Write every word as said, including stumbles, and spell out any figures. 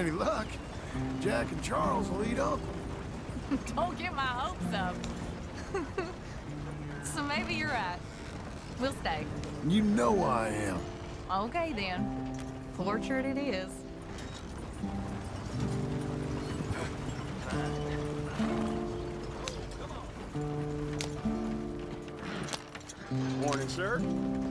any luck, Jack and Charles will eat Uncle. Don't get my hopes up. So maybe you're right. We'll stay. You know I am. Okay, then. Portrait it is. Morning, sir.